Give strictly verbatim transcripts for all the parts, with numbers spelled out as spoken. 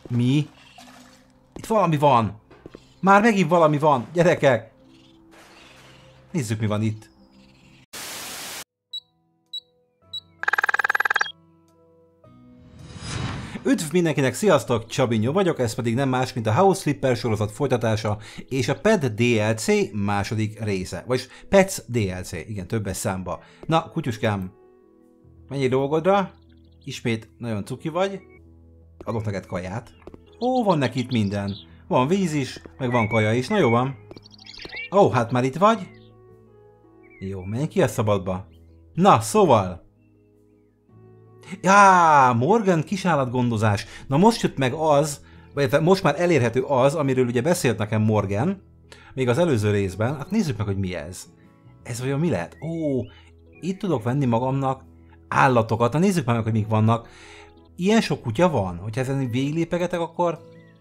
Mi? Itt valami van. Már megint valami van. Gyerekek. Nézzük, mi van itt. Üdv mindenkinek, sziasztok, Csabinyó vagyok, ez pedig nem más, mint a House Flipper sorozat folytatása és a Pet dé el cé második része. Vagyis Pets dé el cé, igen, többes számba. Na, kutyuskám, menjél dolgodra, ismét nagyon cuki vagy, adok neked kaját. Ó, van neki itt minden. Van víz is, meg van kaja is, na jó van. Ó, hát már itt vagy? Jó, menj ki a szabadba. Na, szóval... Já, Morgan kisállatgondozás. Na most jött meg az, vagy most már elérhető az, amiről ugye beszélt nekem Morgan, még az előző részben. Hát nézzük meg, hogy mi ez. Ez olyan mi lehet? Ó, itt tudok venni magamnak állatokat. Na nézzük meg, hogy mik vannak. Ilyen sok kutya van, hogyha ezen végiglépegetek, akkor...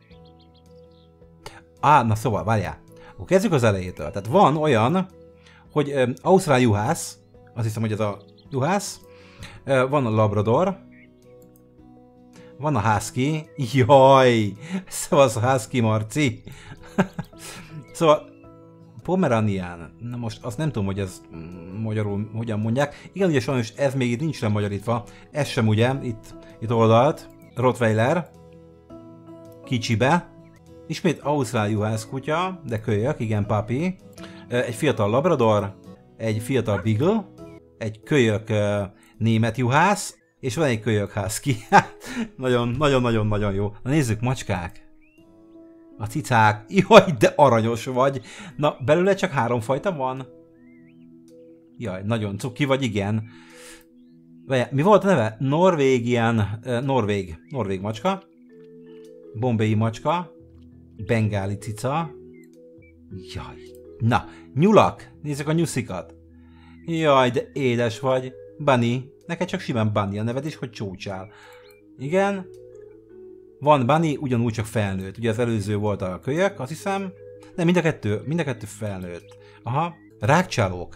Á, na szóval, várjál. Akkor kezdjük az elejétől. Tehát van olyan, hogy um, ausztrál juhász, azt hiszem, hogy ez a juhász, uh, van a labrador, van a husky, jaj, szóval a husky Marci. Szóval Pomeranian, na most azt nem tudom, hogy ez magyarul hogyan mondják. Igen, ugye sajnos ez még itt nincs lemagyarítva, ez sem ugye, itt, itt oldalt, Rottweiler, kicsibe, ismét ausztrál juhász kutya, de kölyök, igen, papi, egy fiatal labrador, egy fiatal beagle, egy kölyök német juhász, és van egy kölyök husky. Nagyon, nagyon, nagyon, nagyon jó. Na nézzük, macskák. A cicák. Jaj, de aranyos vagy. Na, belőle csak három fajta van? Jaj, nagyon cuki vagy, igen. Mi volt a neve? Norvégian, norvég, norvég macska. Bombay macska. Bengáli cica. Jaj. Na, nyulak. Nézzük a nyuszikat. Jaj, de édes vagy. Bunny. Neked csak simán Bunny a neved is, hogy csócsál. Igen. Van Bunny, ugyanúgy csak felnőtt. Ugye az előző volt a kölyök, azt hiszem. Nem, mind a kettő, mind a kettő felnőtt. Aha. Rákcsálók.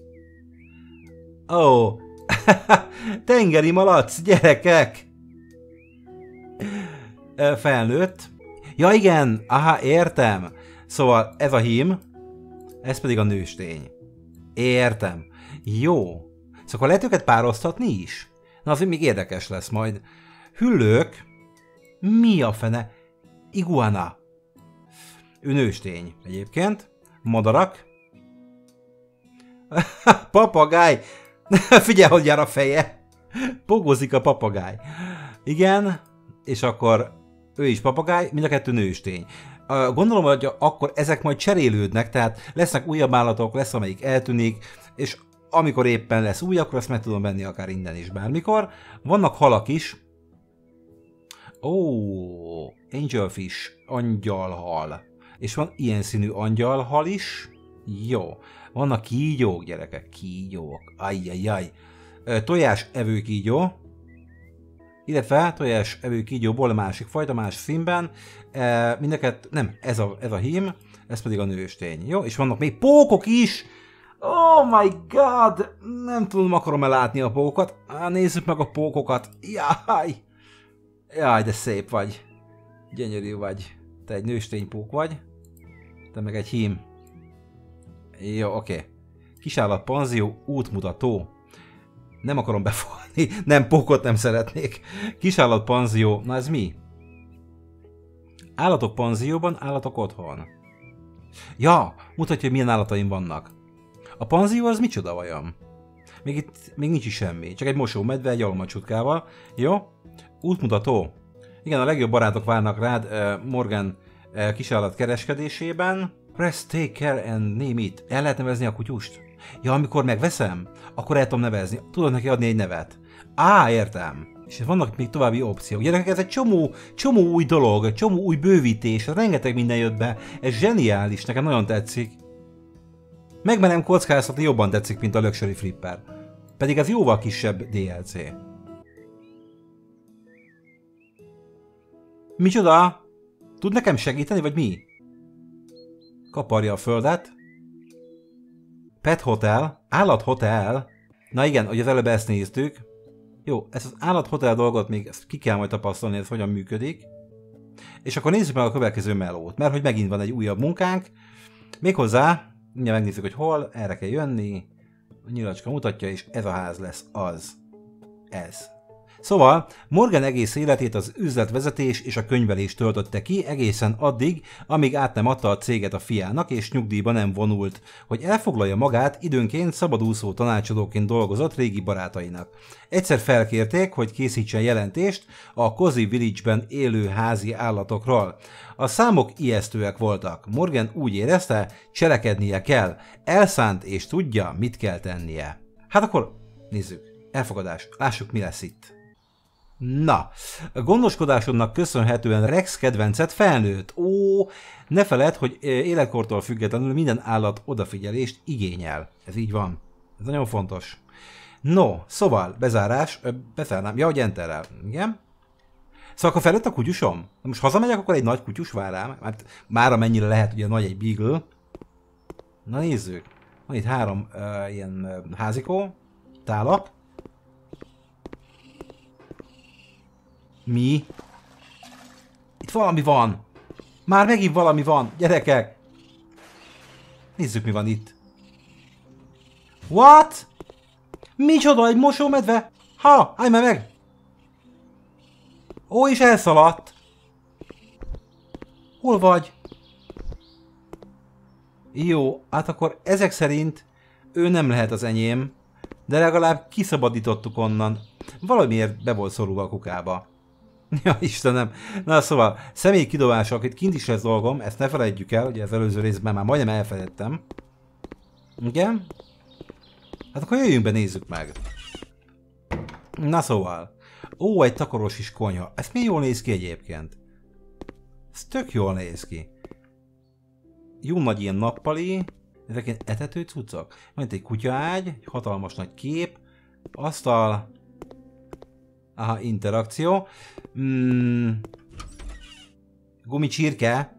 Ó. Oh. Tengeri malac, gyerekek. Felnőtt. Ja igen, aha, értem. Szóval ez a hím, ez pedig a nőstény. Értem. Jó. Szóval lehet őket pároztatni is? Na azért még érdekes lesz majd. Hüllők. Mi a fene? Iguana. Ő nőstény egyébként. Madarak. Papagáj. Figyelj, hogy jár a feje. Pogozik a papagáj. Igen. És akkor ő is papagáj, mind a kettő nőstény. Gondolom, hogy akkor ezek majd cserélődnek, tehát lesznek újabb állatok, lesz amelyik eltűnik, és amikor éppen lesz új, akkor azt meg tudom venni akár innen is bármikor. Vannak halak is. Ó, oh, angelfish, angyalhal. És van ilyen színű angyalhal is. Jó. Vannak kígyók, gyerekek, kígyók. Ajjajjaj. Tojás evő kígyó. Illetve tojás evő kígyóból a másik fajta, más színben. E, mindeket, nem, ez a, ez a hím, ez pedig a nőstény. Jó, és vannak még pókok is. Oh my god! Nem tudom, akarom-e látni a pókokat. Á, nézzük meg a pókokat. Jaj! Jaj, de szép vagy. Gyönyörű vagy. Te egy nőstény pók vagy. Te meg egy hím. Jó, oké. Okay. Kisállat panzió, útmutató. Nem akarom befogni. Nem, pókot nem szeretnék. Kisállat panzió. Na ez mi? Állatok panzióban, állatok otthon. Ja, mutatja, hogy milyen állataim vannak. A panzió az micsoda vajon? Még itt még nincs is semmi. Csak egy mosómedve, egy almacsutkával. Jó? Útmutató. Igen, a legjobb barátok várnak rád uh, Morgan uh, kisállat kereskedésében. Press take care and name it. El lehet nevezni a kutyust? Ja, amikor megveszem, akkor el tudom nevezni. Tudod neki adni egy nevet. Á, értem. És vannak még további opciók. Gyerekek, ez egy csomó, csomó új dolog, csomó új bővítés, rengeteg minden jött be. Ez zseniális, nekem nagyon tetszik. Megmerem kockáztatni, jobban tetszik, mint a Luxury Flipper. Pedig ez jóval kisebb dé el cé. Micsoda? Tud nekem segíteni, vagy mi? Kaparja a földet. Pet Hotel. Állathotel. Na igen, hogy az előbb ezt néztük. Jó, ezt az állathotel dolgot még ezt ki kell majd tapasztalni, ez hogyan működik. És akkor nézzük meg a következő melót, mert hogy megint van egy újabb munkánk. Méghozzá, mindjárt megnézzük, hogy hol, erre kell jönni. A nyilacska mutatja, és ez a ház lesz az. Ez. Szóval Morgan egész életét az üzletvezetés és a könyvelés töltötte ki egészen addig, amíg át nem adta a céget a fiának és nyugdíjba nem vonult, hogy elfoglalja magát, időnként szabadúszó tanácsadóként dolgozott régi barátainak. Egyszer felkérték, hogy készítsen jelentést a Cozy Village-ben élő házi állatokról. A számok ijesztőek voltak. Morgan úgy érezte, cselekednie kell, elszánt és tudja, mit kell tennie. Hát akkor nézzük. Elfogadás. Lássuk, mi lesz itt. Na, a gondoskodásodnak köszönhetően Rex kedvencet felnőtt. Ó, ne feledd, hogy életkortól függetlenül minden állat odafigyelést igényel. Ez így van. Ez nagyon fontos. No, szóval, bezárás, bezárnám, ja, hogy enterrel, igen. Szóval akkor felnőtt a kutyusom? Most hazamegyek, akkor egy nagy kutyus vár rám. Hát már amennyire lehet, ugye nagy egy beagle. Na nézzük. Van itt három uh, ilyen uh, házikó, tálap. Mi? Itt valami van. Már megint valami van. Gyerekek. Nézzük, mi van itt. What? Micsoda, egy mosómedve? Ha, állj már meg. Ó, és elszaladt. Hol vagy? Jó, hát akkor ezek szerint ő nem lehet az enyém, de legalább kiszabadítottuk onnan. Valamiért be volt szorulva a kukába. Ja, Istenem. Na szóval, személyi kidobások, itt kint is lesz dolgom, ezt ne felejtjük el, ugye az előző részben már majdnem elfelejtettem. Igen? Hát akkor jöjjünk be, nézzük meg. Na szóval. Ó, egy takaros is konyha. Ez mi jól néz ki egyébként? Ez tök jól néz ki. Jó nagy ilyen nappali. Ezek ilyen etető cuccok. Van itt egy kutyaágy, egy hatalmas nagy kép, asztal. Aha, interakció. Mm. Gumicsirke.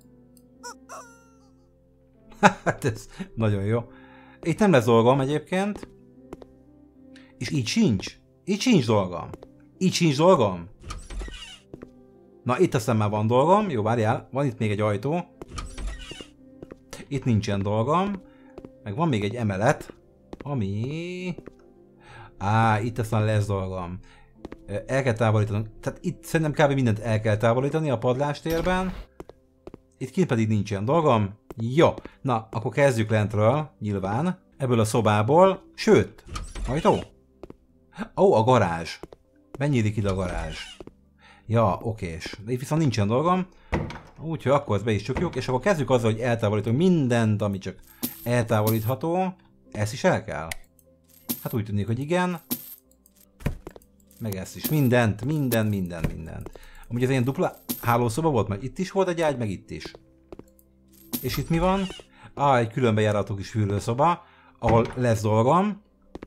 Hát ez nagyon jó. Itt nem lesz dolgom egyébként. És így sincs. Így sincs dolgom. Így sincs dolgom. Na, itt aztán már van dolgom. Jó, várjál. Van itt még egy ajtó. Itt nincsen dolgom. Meg van még egy emelet. Ami... Á, itt aztán lesz dolgom. El kell távolítani. Tehát itt szerintem kb. Mindent el kell távolítani a padlástérben. Itt kint pedig nincsen dolgom. Jó. Na, akkor kezdjük lentről. Nyilván. Ebből a szobából. Sőt. Ajtó. Ó, a garázs. Mennyire ide a garázs? Ja, okés. De itt viszont nincsen dolgom. Úgyhogy akkor ezt be is csukjuk. És akkor kezdjük azzal, hogy eltávolítunk mindent, ami csak eltávolítható. Ezt is el kell? Hát úgy tűnik, hogy igen. Meg ezt is. Mindent, minden, minden, mindent. Amúgy ez ilyen dupla hálószoba volt, mert itt is volt egy ágy, meg itt is. És itt mi van? Ah, egy különbejáratú kis fürdőszoba, ahol lesz dolgom.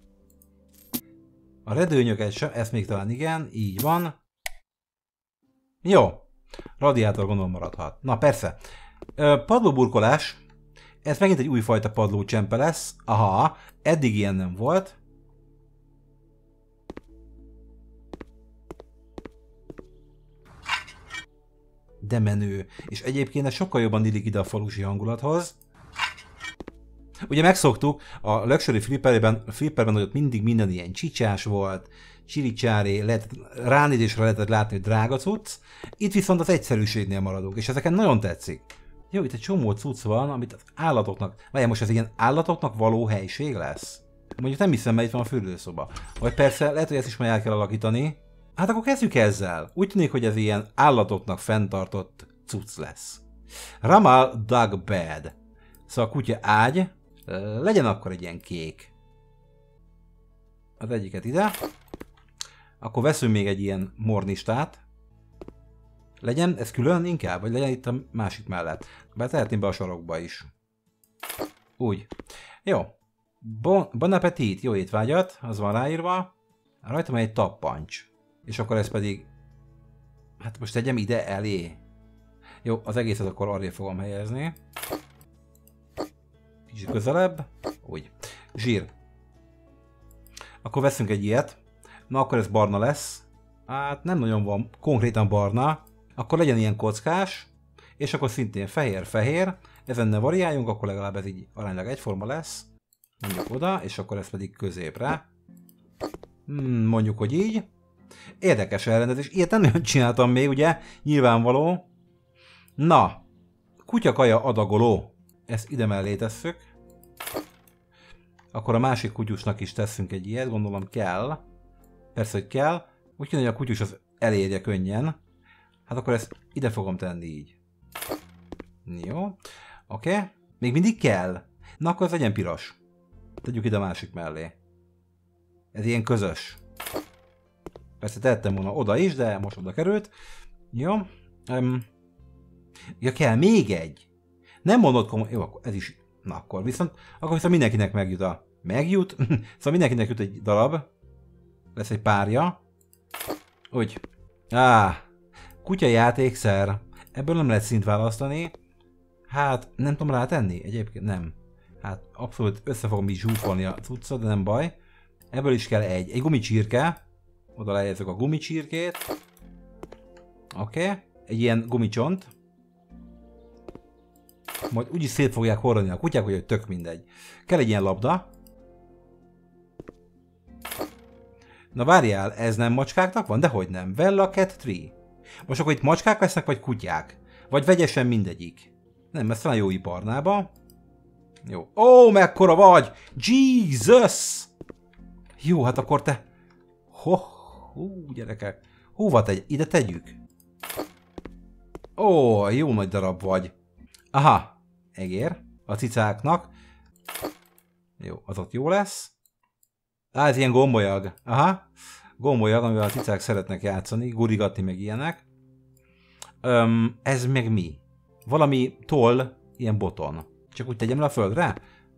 A redőnyöket sem, ezt még talán igen, így van. Jó. Radiátor gondolom maradhat. Na persze. Padlóburkolás. Ez megint egy újfajta padlócsempe lesz. Aha, eddig ilyen nem volt. De menő. És egyébként ez sokkal jobban illik ide a falusi hangulathoz. Ugye megszoktuk, a Luxury Flipperben, Flipperben, hogy ott mindig minden ilyen csicsás volt, csiricsáré, lehet, ránézésre lehetett látni, hogy drága cucc. Itt viszont az egyszerűségnél maradunk, és ezeken nagyon tetszik. Jó, itt egy csomó cucc van, amit az állatoknak... Várjál, most ez ilyen állatoknak való helység lesz? Mondjuk nem hiszem, mert itt van a fürdőszoba. Vagy persze, lehet, hogy ezt is majd el kell alakítani. Hát akkor kezdjük ezzel. Úgy tűnik, hogy ez ilyen állatoknak fenntartott cucc lesz. Ramal Dog Bed. Szóval a kutya ágy. Legyen akkor egy ilyen kék. Az egyiket ide. Akkor veszünk még egy ilyen mornistát. Legyen ez külön inkább, vagy legyen itt a másik mellett. Bár tehetném be a sarokba is. Úgy. Jó. Bon, bon appetit, jó étvágyat, az van ráírva. Rajtam egy tappancs. És akkor ez pedig... Hát most tegyem ide elé. Jó, az egészet akkor arra fogom helyezni. Kicsit közelebb. Úgy. Zsír. Akkor veszünk egy ilyet. Na akkor ez barna lesz. Hát nem nagyon van konkrétan barna. Akkor legyen ilyen kockás, és akkor szintén fehér-fehér, ezen ne variáljunk, akkor legalább ez így aránylag egyforma lesz. Mondjuk oda, és akkor ez pedig középre. Hmm, mondjuk, hogy így. Érdekes elrendezés. Ilyet nem nagyon csináltam még, ugye? Nyilvánvaló. Na, kutyakaja adagoló. Ezt ide mellé tesszük. Akkor a másik kutyusnak is teszünk egy ilyet, gondolom kell. Persze, hogy kell. Úgy kéne, hogy a kutyus az elérje könnyen. Hát akkor ezt ide fogom tenni így. Jó. Oké. Okay. Még mindig kell. Na akkor ez legyen piros. Tegyük ide a másik mellé. Ez ilyen közös. Persze tehettem volna oda is, de most oda került. Jó. Um, ja, kell még egy. Nem mondod komoly... Jó, akkor ez is... Na akkor viszont... Akkor viszont mindenkinek megjut a... Megjut? Szóval mindenkinek jut egy darab. Lesz egy párja. Úgy. Á, kutya játékszer. Ebből nem lehet szint választani. Hát, nem tudom rátenni? Egyébként nem. Hát, abszolút össze fogom így zsúfolni a cuccot, de nem baj. Ebből is kell egy. Egy gumicsirke. Oda lehelyezzük a gumicsirkét. Oké. Okay. Egy ilyen gumicsont. Majd úgyis szét fogják hordani a kutyák, hogy tök mindegy. Kell egy ilyen labda. Na várjál, ez nem macskáknak van? Dehogy nem. Vella Cat Tree. Most akkor itt macskák lesznek, vagy kutyák? Vagy vegyesen mindegyik? Nem, ez talán jó iparnába. Jó. Ó, mekkora vagy! Jesus! Jó, hát akkor te... Ho, hú, gyerekek. Hova tegy? Ide tegyük. Ó, jó nagy darab vagy. Aha, egér. A cicáknak. Jó, az ott jó lesz. Á, ez ilyen gombolyag. Aha. Gombolyag, amivel a cicák szeretnek játszani, gurigatni meg ilyenek. Öm, ez meg mi? Valami toll, ilyen boton. Csak úgy tegyem le a földre?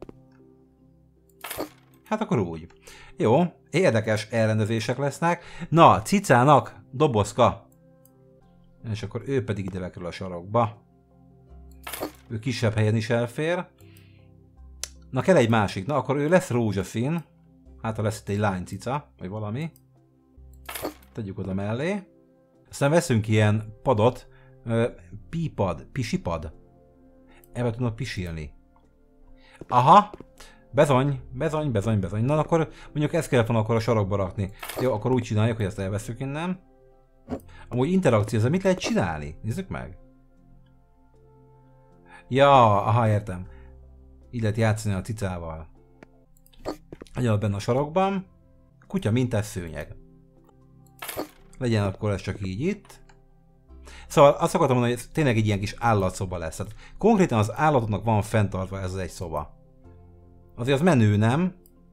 Hát akkor úgy. Jó, érdekes elrendezések lesznek. Na, cicának dobozka. És akkor ő pedig ide bekerül a sarokba. Ő kisebb helyen is elfér. Na, kell egy másik. Na, akkor ő lesz rózsaszín. Hát, ha lesz itt egy lánycica, vagy valami. Tegyük oda mellé. Aztán veszünk ilyen padot. Pípad, pisipad. Ebben tudnak pisilni. Aha. Bezony, bezony, bezony, bezony. Na, akkor mondjuk ezt kellett volna akkor a sarokba rakni. Jó, akkor úgy csináljuk, hogy ezt elveszünk innen. Amúgy interakció, ezzel mit lehet csinálni? Nézzük meg. Ja, aha, értem. Így lehet játszani a cicával. Legyen benne a sarokban. Kutya mintás szőnyeg. Legyen akkor ez csak így itt. Szóval azt akartam mondani, hogy ez tényleg egy ilyen kis állatszoba lesz. Tehát konkrétan az állatoknak van fenntartva ez az egy szoba. Azért az menő, nem?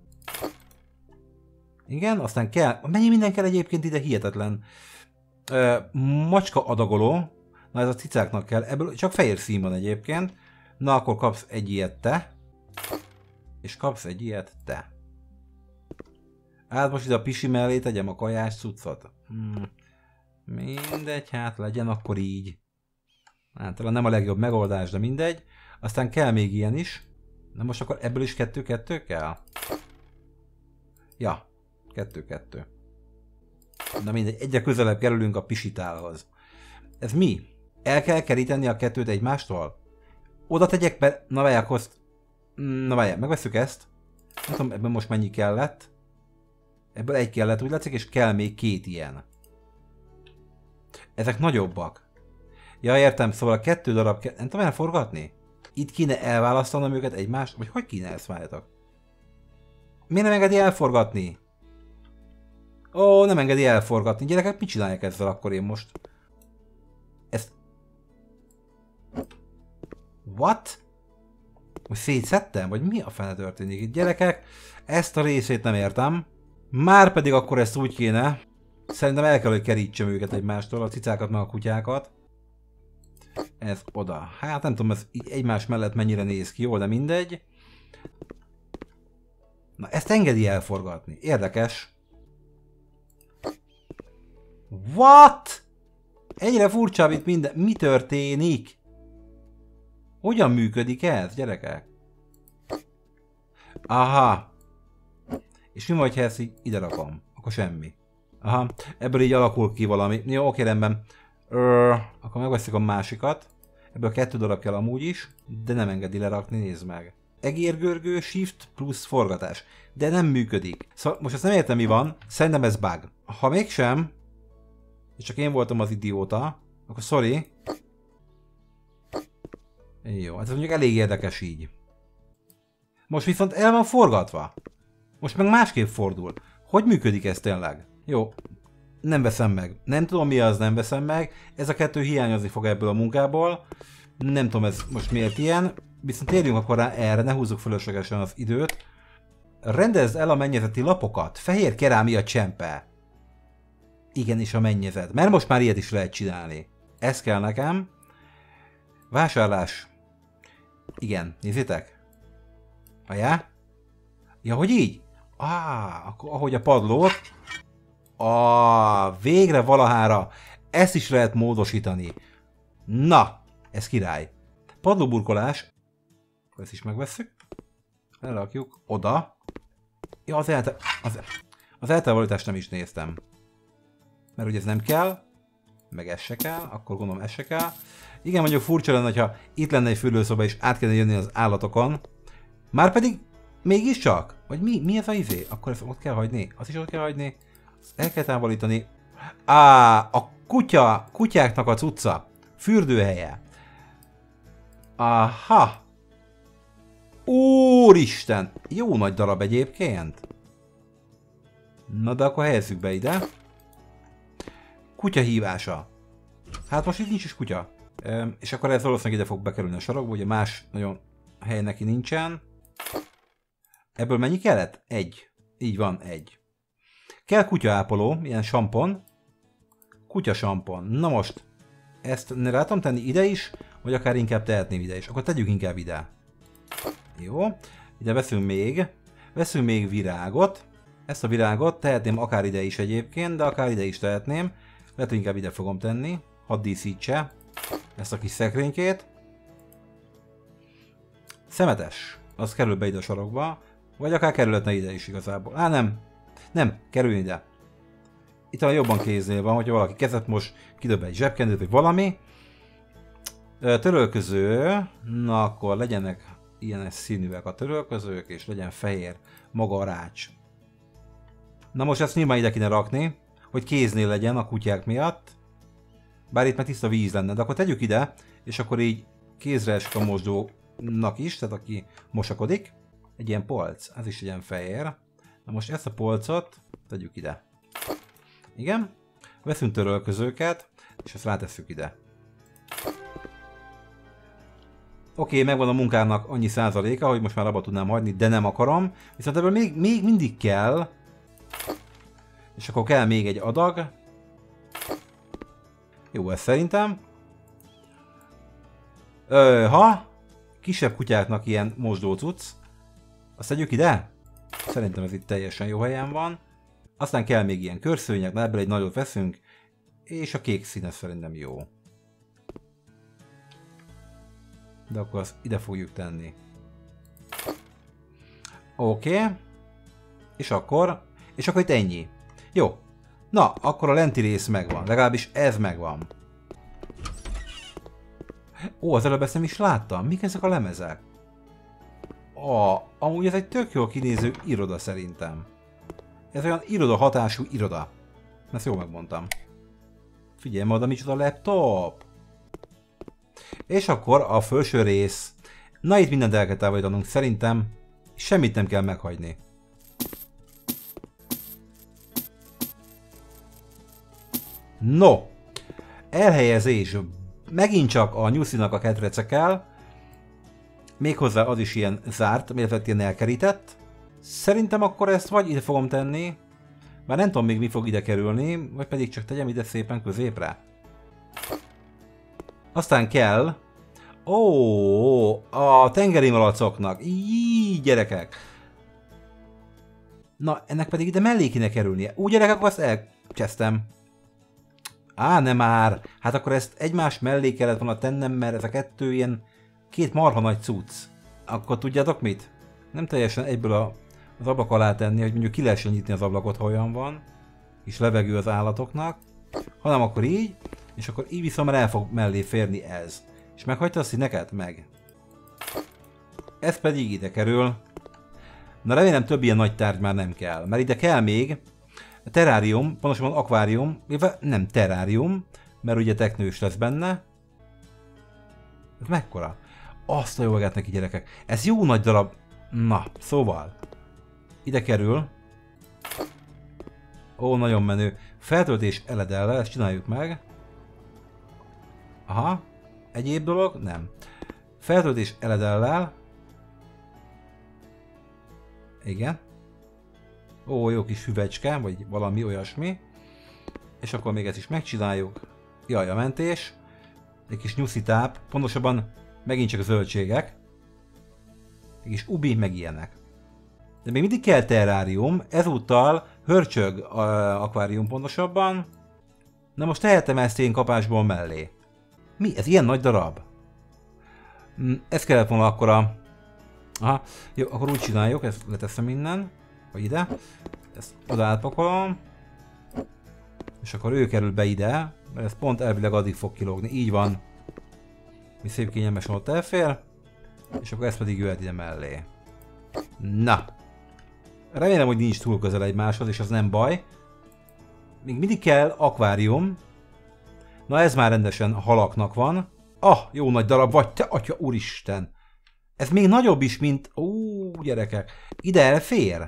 Igen, aztán kell... Mennyi minden kell egyébként ide, hihetetlen. Ö, macska adagoló. Na ez a cicáknak kell. Ebből csak fehér szín van egyébként. Na akkor kapsz egy ilyet te. És kapsz egy ilyet te. Hát most ide a pisi mellé tegyem a kajás cuccot. Hmm. Mindegy, hát legyen akkor így. Hát talán nem a legjobb megoldás, de mindegy. Aztán kell még ilyen is. Na most akkor ebből is kettő-kettő kell? Ja, kettő-kettő. Na mindegy, egyre közelebb kerülünk a pisitálhoz. Ez mi? El kell keríteni a kettőt egymástól? Oda tegyek be... Na várják, azt... Na várják, megveszük ezt. Nem tudom, ebben most mennyi kellett. Ebből egy kellett, úgy látszik, és kell még két ilyen. Ezek nagyobbak. Ja, értem, szóval a kettő darab... Ke... Nem tudom elforgatni? Itt kéne elválasztanom őket egymást? Vagy hogy kéne ezt várjatok? Miért nem engedi elforgatni? Ó, nem engedi elforgatni. Gyerekek, mit csinálják ezzel akkor én most? Ezt... What? Most szétszedtem? Vagy mi a fene történik itt? Gyerekek, ezt a részét nem értem. Márpedig akkor ezt úgy kéne. Szerintem el kell, hogy kerítsem őket egymástól, a cicákat meg a kutyákat. Ez oda. Hát nem tudom, ez így egymás mellett mennyire néz ki, jól, de mindegy. Na, ezt engedi elforgatni. Érdekes. What? Ennyire furcsa, itt minden. Mi történik? Hogyan működik ez, gyerekek? Aha. És mi vagy, ha ezt így ide rakom? Akkor semmi. Aha. Ebből így alakul ki valami. Jó, oké, rendben. Ö, akkor megveszik a másikat. Ebből kettő darab kell amúgy is, de nem engedi lerakni, nézd meg. Egérgörgő, shift plusz forgatás. De nem működik. Szóval most ezt nem értem, mi van, szerintem ez bug. Ha mégsem, és csak én voltam az idióta, akkor sorry. Jó, hát ez mondjuk elég érdekes így. Most viszont el van forgatva. Most meg másképp fordul. Hogy működik ez tényleg? Jó, nem veszem meg. Nem tudom mi az, nem veszem meg. Ez a kettő hiányozni fog ebből a munkából. Nem tudom ez most miért ilyen. Viszont térjünk akkor rá erre, ne húzzuk fölöslegesen az időt. Rendezd el a mennyezeti lapokat. Fehér kerámia csempe. Igenis a mennyezet. Mert most már ilyet is lehet csinálni. Ez kell nekem. Vásárlás. Igen, nézzétek. Ajá? Ja, hogy így? Á, akkor ahogy a padlót. Ah, végre valahára. Ezt is lehet módosítani. Na, ez király. Padlóburkolás. Ezt is megvesszük. Elrakjuk oda. Ja, az, elte, az, az eltávolítást nem is néztem. Mert ugye ez nem kell. Meg ez se kell. Akkor gondolom ez se kell. Igen, mondjuk furcsa lenne, ha itt lenne egy fürdőszoba és át kellene jönni az állatokon. Márpedig mégiscsak? Vagy mi, mi ez a izé? Akkor ezt ott kell hagyni? Azt is ott kell hagyni. Ezt el kell távolítani. Á, a kutya, kutyáknak a cucca. Fürdőhelye. Aha. Úristen! Jó nagy darab egyébként. Na de akkor helyezzük be ide. Kutya hívása. Hát most itt nincs is kutya. Üm, és akkor ez valószínűleg ide fog bekerülni a sarokba, ugye más nagyon hely neki nincsen. Ebből mennyi kellett? Egy. Így van, egy. Kell kutyaápoló, ilyen sampon. Kutya sampon. Na most, ezt ne rá tudom tenni ide is, vagy akár inkább tehetném ide is. Akkor tegyük inkább ide. Jó. Ide veszünk még. Veszünk még virágot. Ezt a virágot tehetném akár ide is egyébként, de akár ide is tehetném. Lehet, hogy inkább ide fogom tenni. Hadd díszítse ezt a kis szekrénykét. Szemetes. Az kerül be ide a sarokba. Vagy akár kerülhetne ide is igazából. Á, nem. Nem, kerüljön ide. Itt talán jobban kéznél van, hogyha valaki kezet most kidob egy zsebkendőt, vagy valami. Törölköző. Na akkor legyenek ilyen színűek a törölközők, és legyen fehér maga a rács. Na most ezt nyilván ide kéne rakni, hogy kéznél legyen a kutyák miatt. Bár itt már tiszta víz lenne, de akkor tegyük ide, és akkor így kézre esik a mosdónak is, tehát aki mosakodik. Egy ilyen polc, ez is legyen fehér. Na most ezt a polcot tegyük ide. Igen. Veszünk törölközőket, és ezt rátesszük ide. Oké, okay, megvan a munkának annyi százaléka, hogy most már abba tudnám hagyni, de nem akarom. Viszont ebből még, még mindig kell. És akkor kell még egy adag. Jó, ez szerintem. Ö, ha kisebb kutyáknak ilyen mosdócucc, azt tegyük ide? Szerintem ez itt teljesen jó helyen van. Aztán kell még ilyen körszőnyeg, ebből egy nagyot veszünk. És a kék színe szerintem jó. De akkor azt ide fogjuk tenni. Oké. Okay. És akkor... És akkor itt ennyi. Jó. Na, akkor a lenti rész megvan. Legalábbis ez megvan. Ó, az előbb ezt nem is láttam. Mik ezek a lemezek? Ó, amúgy ez egy tök jól kinéző iroda szerintem. Ez olyan iroda hatású iroda. Ezt jól megmondtam. Figyelj, oda micsoda laptop. És akkor a felső rész. Na itt mindent el kell távolítanunk. Szerintem semmit nem kell meghagyni. No. Elhelyezés. Megint csak a nyuszinak a ketrece kell. Méghozzá az is ilyen zárt, illetve ilyen elkerített. Szerintem akkor ezt vagy ide fogom tenni. Már nem tudom még mi fog ide kerülni, vagy pedig csak tegyem ide szépen középre. Aztán kell... Ó, a tengeri malacoknak. Így, gyerekek. Na, ennek pedig ide mellé kéne kerülnie. Úgy, gyerekek, akkor ezt elkezdtem. Á, nem már. Hát akkor ezt egymás mellé kellett volna tennem, mert ez a kettő ilyen két marha nagy cucc. Akkor tudjátok mit? Nem teljesen egyből a, az ablak alá tenni, hogy mondjuk ki lehessen nyitni az ablakot, ha olyan van. És levegő az állatoknak. Hanem akkor így. És akkor így viszont már el fog mellé férni ez. És meghagyta a színeket? Meg. Ez pedig ide kerül. Na remélem több ilyen nagy tárgy már nem kell, mert ide kell még a terrárium, pontosabban akvárium, illetve nem terrárium, mert ugye teknős lesz benne. Ez mekkora? Azt a jó magát neki, gyerekek. Ez jó nagy darab. Na, szóval. Ide kerül. Ó, nagyon menő. Feltöltés eledellel, ezt csináljuk meg. Aha. Egyéb dolog? Nem. Feltöltés eledellel. Igen. Ó, jó kis hüvecske, vagy valami olyasmi. És akkor még ezt is megcsináljuk. Jaj, a mentés. Egy kis nyuszitáp. Pontosabban megint csak a zöldségek. Egy kis ubi, meg ilyenek. De még mindig kell terrárium. Ezúttal hörcsög a akvárium pontosabban. Na most tehetem ezt én kapásból mellé. Mi? Ez ilyen nagy darab? Ez kellett volna akkor a... Aha, jó, akkor úgy csináljuk, ezt leteszem innen, vagy ide, ezt oda átpakolom, és akkor ő kerül be ide, mert ez pont elvileg addig fog kilógni, így van, mi szép kényelmesen ott elfér, és akkor ez pedig jöhet ide mellé. Na, remélem, hogy nincs túl közel egymáshoz, és az nem baj. Még mindig kell akvárium, na ez már rendesen halaknak van. Ah, jó nagy darab vagy, te atya úristen! Ez még nagyobb is, mint... Ó, gyerekek. Ide elfér?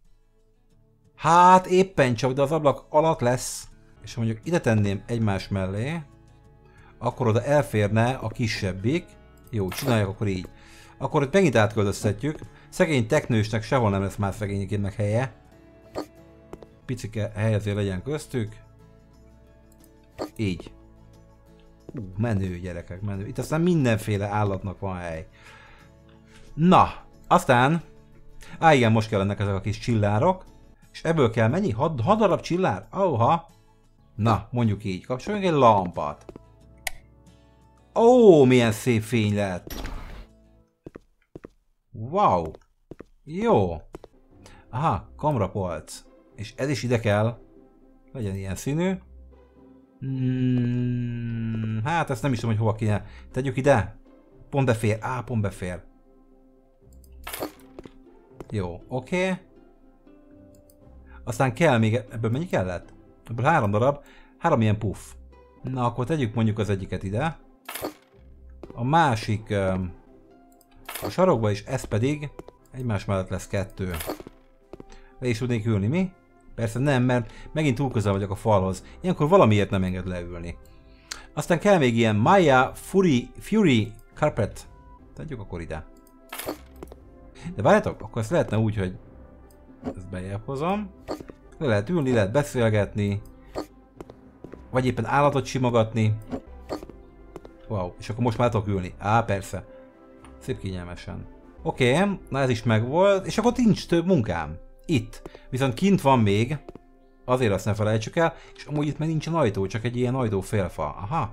Hát éppen csak, de az ablak alatt lesz. És ha mondjuk ide tenném egymás mellé, akkor oda elférne a kisebbik. Jó, csináljuk akkor így. Akkor itt megint átköltöztetjük. Szegény teknősnek sehol nem lesz már szegényekének helye. Picike helyező legyen köztük. Így. Ú, menő gyerekek, menő. Itt aztán mindenféle állatnak van hely. Na, aztán... Á, igen, most kellenek ezek a kis csillárok. És ebből kell mennyi? Hat, hat darab csillár? Óha. Na, mondjuk így. Kapcsoljunk egy lampát. Ó, milyen szép fény lett. Wow. Jó. Aha, kamrapolc. És ez is ide kell. Legyen ilyen színű. Hmm, hát ezt nem is tudom, hogy hova kéne. Tegyük ide. Pont befér. Á, pont befér. Jó, oké. Okay. Aztán kell még, ebből mennyi kellett? Ebből három darab, három ilyen puff. Na, akkor tegyük mondjuk az egyiket ide. A másik a sarokba is, ez pedig egymás mellett lesz kettő. Le is tudnék ülni, mi? Persze nem, mert megint túl közel vagyok a falhoz. Ilyenkor valamiért nem enged leülni. Aztán kell még ilyen Maya Fury, Fury Carpet. Tegyük akkor ide. De várjátok, akkor ezt lehetne úgy, hogy ezt bejebb hozom. Le lehet ülni, lehet beszélgetni. Vagy éppen állatot simogatni. Wow, és akkor most már tudok ülni. Á, persze. Szép kényelmesen. Oké, okay, na ez is megvolt, és akkor nincs több munkám. Itt. Viszont kint van még. Azért azt ne felejtsük el. És amúgy itt meg nincsen ajtó, csak egy ilyen ajtó félfa. Aha.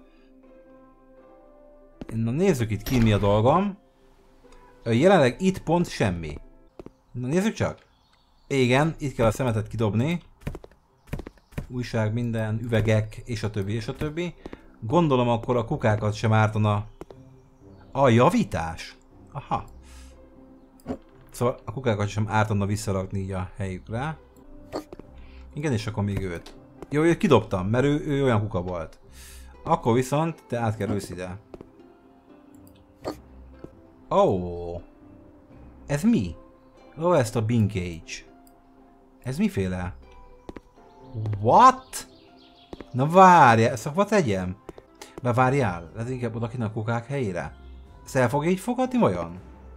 Na nézzük itt kint mi a dolgom. Jelenleg itt pont semmi. Na nézzük csak. Igen, itt kell a szemetet kidobni. Újság, minden, üvegek, és a többi, és a többi. Gondolom akkor a kukákat sem ártana. A javítás? Aha. Szóval a kukákat sem ártana visszarakni így a helyükre. Igen, és akkor még őt. Jó, őt kidobtam, mert ő, ő olyan kuka volt. Akkor viszont te átkerülsz ide. Ó. Oh. Ez mi? Ó, oh, ezt a bin cage. Ez miféle? What? Na várjál, ezt akkor tegyem? De várjál, ez inkább oda kint a kukák helyére. Ezt el fogja így fogadni vajon?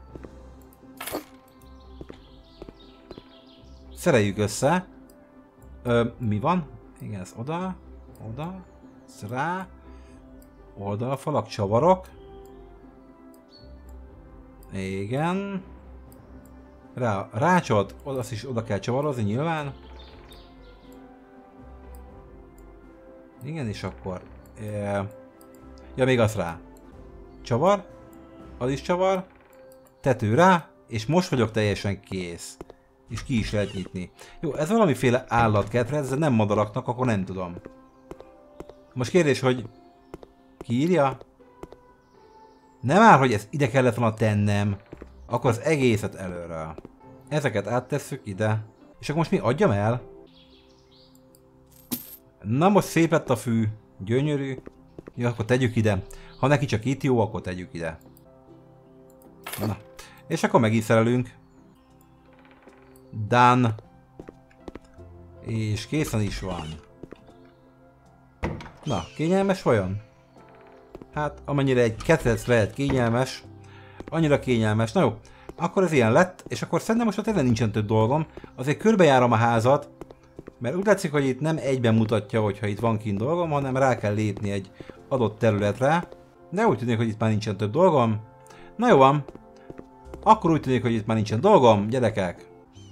Szereljük össze. Ö, mi van? Igen, ez oda, oda, ez rá, oldalfalak, csavarok. Igen. Rá, rácsot, azt is oda kell csavarozni nyilván. Igen, és akkor... E, ja, még az rá. Csavar. Az is csavar. Tető rá. És most vagyok teljesen kész. És ki is lehet nyitni. Jó, ez valamiféle állatkert, ez nem madaraknak, akkor nem tudom. Most kérdés, hogy ki írja? Nem áll, hogy ezt ide kellett volna tennem. Akkor az egészet előről. Ezeket áttesszük ide. És akkor most mi adjam el? Na most szép lett a fű. Gyönyörű. Ja, akkor tegyük ide. Ha neki csak itt jó, akkor tegyük ide. Na. És akkor megint szerelünk. Done. És készen is van. Na, kényelmes vajon? Hát, amennyire egy ketrec lehet kényelmes, annyira kényelmes. Na jó, akkor ez ilyen lett, és akkor szerintem most tényleg nincsen több dolgom. Azért körbejárom a házat, mert úgy látszik, hogy itt nem egyben mutatja, hogyha itt van kint dolgom, hanem rá kell lépni egy adott területre. De úgy tűnik, hogy itt már nincsen több dolgom. Na jó van. Akkor úgy tűnik, hogy itt már nincsen dolgom, gyerekek.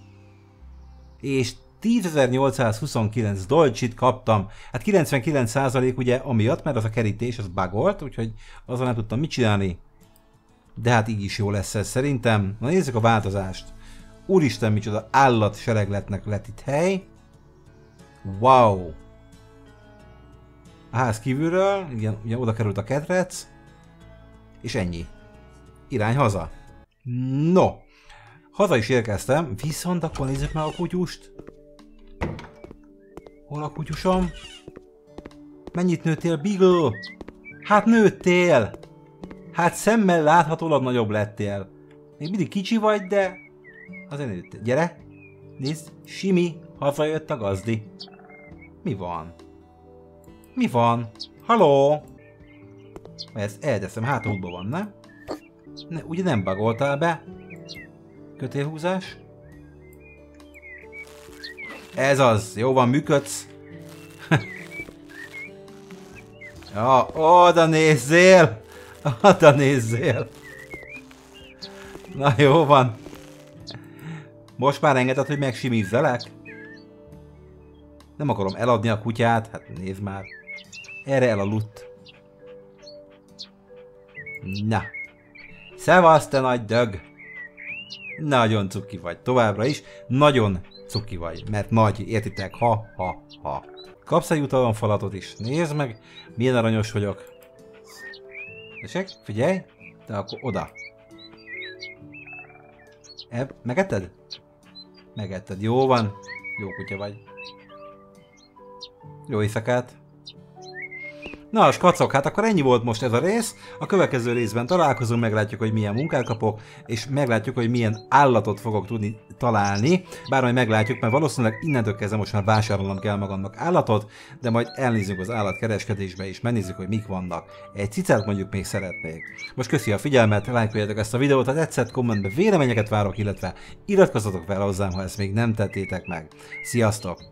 És tízezer-nyolcszázhuszonkilenc dolcsit kaptam. Hát kilencvenkilenc százalék ugye amiatt, mert az a kerítés, az bugolt, úgyhogy azzal nem tudtam mit csinálni. De hát így is jó lesz ez szerintem. Na nézzük a változást. Úristen, micsoda állatseregletnek lett itt hely. Wow! A ház kívülről, igen, ugye oda került a ketrec. És ennyi. Irány haza. No! Haza is érkeztem, viszont akkor nézzük meg a kutyust. Hol a kutyusom? Mennyit nőttél, Beagle? Hát nőttél! Hát szemmel láthatólag nagyobb lettél. Még mindig kicsi vagy, de azért nőttél. Gyere! Nézd, Simi, hazajött a gazdi. Mi van? Mi van? Haló? Ezt elteszem, hát útban van, ne? ne? Ugye nem bugoltál be? Kötélhúzás? Ez az, jó van, működsz. Ja, oda nézzél! Oda nézzél! Na jó van. Most már engeded, hogy megsimizzelek? Nem akarom eladni a kutyát, hát nézd már. Erre elaludt. Na. Szevasz, te nagy dög! Nagyon cuki vagy, továbbra is. Nagyon cuki vagy, mert nagy, értitek? Ha, ha, ha. Kapsz egy jutalomfalatot is. Nézd meg, milyen aranyos vagyok. Tessék, figyelj, de akkor oda. E, megetted? Megetted, jó van. Jó kutya vagy. Jó éjszakát. Na, a skacok, hát akkor ennyi volt most ez a rész. A következő részben találkozunk, meglátjuk, hogy milyen munkát kapok, és meglátjuk, hogy milyen állatot fogok tudni találni. Bár majd meglátjuk, mert valószínűleg innentől kezdve most már vásárolnom kell magamnak állatot, de majd elnézzük az állatkereskedésbe és megnézzük, hogy mik vannak. Egy cicát mondjuk még szeretnék. Most köszi a figyelmet, lájkoljátok ezt a videót, ha tetszett, kommentbe véleményeket várok, illetve iratkozzatok fel hozzám, ha ezt még nem tettétek meg. Sziasztok!